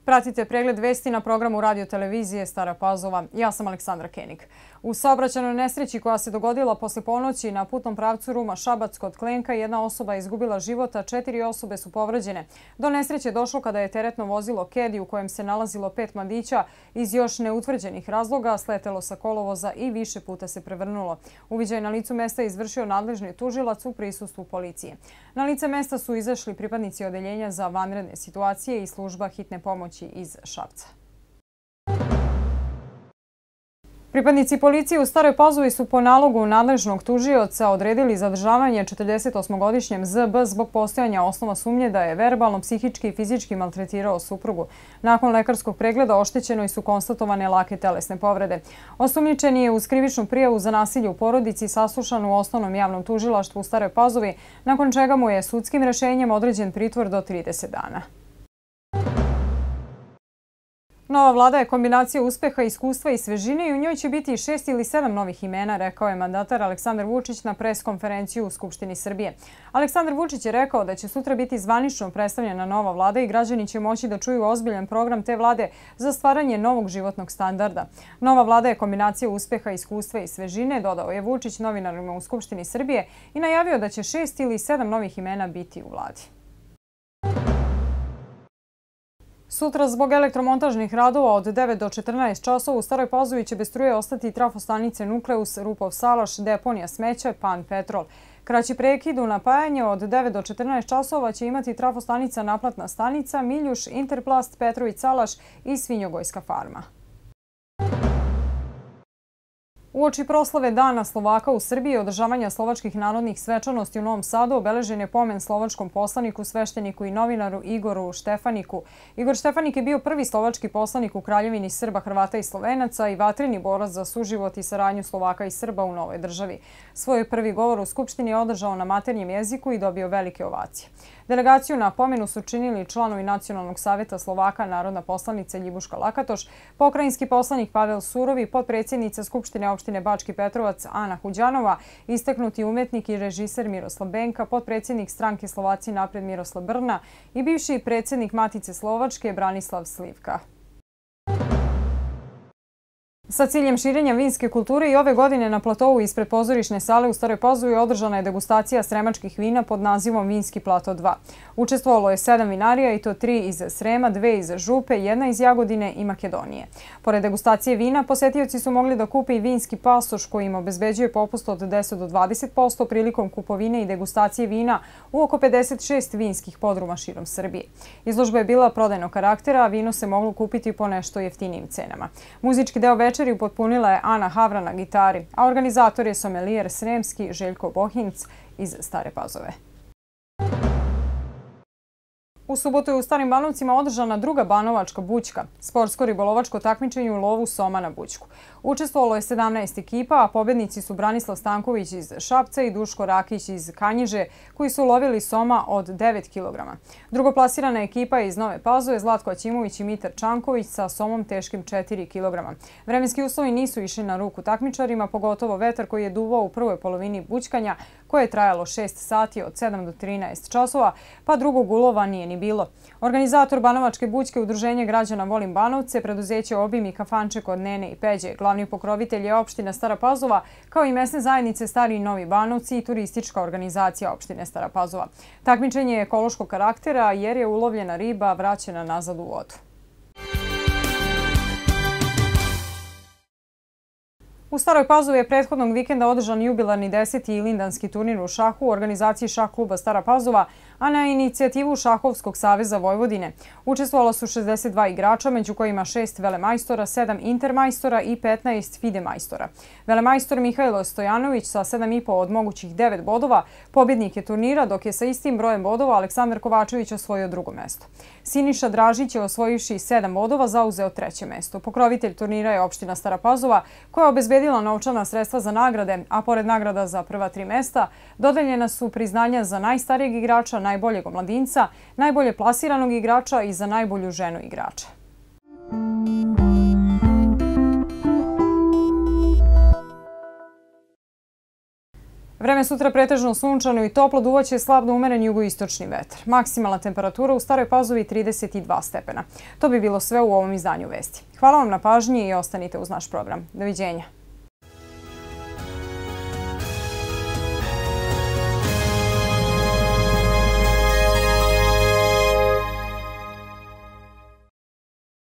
Pratite pregled vesti na programu radio televizije Stara Pazova. Ja sam Aleksandra Kenig. U saobraćajnoj nesreći koja se dogodila posle ponoći na putnom pravcu Ruma-Šabac kod Klenka, jedna osoba je izgubila život, a 4 osobe su povređene. Do nesreće je došlo kada je teretno vozilo Kedi u kojem se nalazilo 5 mladića iz još neutvrđenih razloga sletelo sa kolovoza i više puta se prevrnulo. Uviđaj na licu mesta je izvršio nadležni tužilac u prisustvu policije. Na lice mesta su izašli pripadnici odeljenja za vanredne situacije i služba hitne pomoći iz Šapca. Pripadnici policije u Staroj Pazovi su po nalogu nadležnog tužioca odredili zadržavanje 48-godišnjem ZB zbog postojanja osnova sumnje da je verbalno, psihički i fizički maltretirao suprugu. Nakon lekarskog pregleda oštećenoj su konstatovane lake telesne povrede. Osumnjičeni je uz krivičnu prijavu za nasilje u porodici saslušan u Osnovnom javnom tužilaštvu u Staroj Pazovi, nakon čega mu je sudskim rešenjem određen pritvor do 30 dana. Nova vlada je kombinacija uspeha, iskustva i svežine i u njoj će biti 6 ili 7 novih imena, rekao je mandatar Aleksandar Vučić na pres-konferenciju u Skupštini Srbije. Aleksandar Vučić je rekao da će sutra biti zvanično predstavljena nova vlada i građani će moći da čuju ozbiljan program te vlade za stvaranje novog životnog standarda. Nova vlada je kombinacija uspeha, iskustva i svežine, dodao je Vučić novinarima u Skupštini Srbije i najavio da će 6 ili 7 novih imena biti u vladi. Sutra zbog elektromontažnih radova od 9 do 14 časova u Staroj Pazovi će bez struje ostati trafostanice Nukleus, Rupov Salaš, deponija smeća, Pan Petrol. Kraći prekid u napajanje od 9 do 14 časova će imati trafostanica Naplatna stanica, Miljuš, Interplast, Petrović Salaš i Svinjogojska farma. Uoči proslave Dana Slovaka u Srbiji i održavanja slovačkih narodnih svečanosti u Novom Sadu obeležen je pomen slovačkom poslaniku, svešteniku i novinaru Igoru Štefaniku. Igor Štefanik je bio prvi slovački poslanik u Kraljevini Srba, Hrvata i Slovenaca i vatreni borac za suživot i saradnju Slovaka i Srba u novoj državi. Svoj prvi govor u Skupštini je održao na maternjem jeziku i dobio velike ovacije. Delegaciju na pomenu su činili članovi Nacionalnog saveta Slovaka, narodna poslanica Ljibuška Lakatoš, pokrajinski poslanik Pavel Surovi, potpredsjednica Skupštine opštine Bački Petrovac Ana Huđanova, istaknuti umetnik i režiser Miroslav Benka, potpredsjednik stranke Slovaci napred Miroslav Brna i bivši predsjednik Matice Slovačke Branislav Slivka. Sa ciljem širenja vinske kulture i ove godine na platovu ispred pozorišne sale u Staroj Pazovi održana je degustacija sremačkih vina pod nazivom Vinski plato 2. Učestvovalo je 7 vinarija i to 3 iz Srema, 2 iz Župe, 1 iz Jagodine i Makedonije. Pored degustacije vina, posetioci su mogli da kupe i vinski pasoš koji im obezbeđuje popust od 10 do 20% prilikom kupovine i degustacije vina u oko 56 vinskih podruma širom Srbije. Izložba je bila prodajnog karaktera, a vino se moglo kupiti po nešto jeftinijim cenama. Muzički deo večeri upotpunila je Ana Havra na gitari, a organizator je somelijer sremski Željko Bohinc iz Stare Pazove. U subotu je u Starim Banovcima održana druga banovačka bućka, sportsko-ribolovačko takmičenje u lovu soma na bućku. Učestvovalo je 17 ekipa, a pobednici su Branislav Stanković iz Šapca i Duško Rakić iz Kanjiže, koji su ulovili soma od 9 kg. Drugoplasirana ekipa je iz Nove Pazove, Zlatko Aćimović i Mitar Čanković sa somom teškim 4 kg. Vremenski uslovi nisu išli na ruku takmičarima, pogotovo vetar koji je duvao u prvoj polovini bućkanja, koje je trajalo 6 sati od 7 do 13 časova, pa drugog ulova nije ni bilo. Organizator Banovačke bućke Udruženje građana Volim Banovce, preduzeće Obim i kafanče kod Nene i Peđe. Glavni pokrovitelj je opština Stara Pazova, kao i mesne zajednice Stari i Novi Banovci i turistička organizacija opštine Stara Pazova. Takmičenje je ekološkog karaktera jer je ulovljena riba vraćena nazad u vodu. U Staroj Pazovi je prethodnog vikenda održan jubilarni 10. Ilindanski turnir u šahu u organizaciji šah kluba Stara Pazova, a na inicijativu Šahovskog saveza Vojvodine. Učestvovalo su 62 igrača, među kojima 6 velemajstora, 7 intermajstora i 15 fide majstora. Velemajstor Mihajlo Stojanović sa 7,5 od mogućih 9 bodova pobjednik je turnira, dok je sa istim brojem bodova Aleksandar Kovačević osvojio drugo mesto. Siniša Dražić je osvojivši 7 bodova zauzeo treće mesto. Pokrovitelj turnira je opština Stara Pazova, koja je obezbedila novčana sredstva za nagrade, a pored nagrada za prva 3 mesta dodeljena su priznanja za najstarijeg igrača, najboljeg omladinca, najbolje plasiranog igrača i za najbolju ženu igrača. Vreme sutra pretežno sunčano i toplo, duvaće slab do umeren jugoistočni vetar. Maksimalna temperatura u Staroj Pazovi 32 stepena. To bi bilo sve u ovom izdanju vesti. Hvala vam na pažnji i ostanite uz naš program. Doviđenja.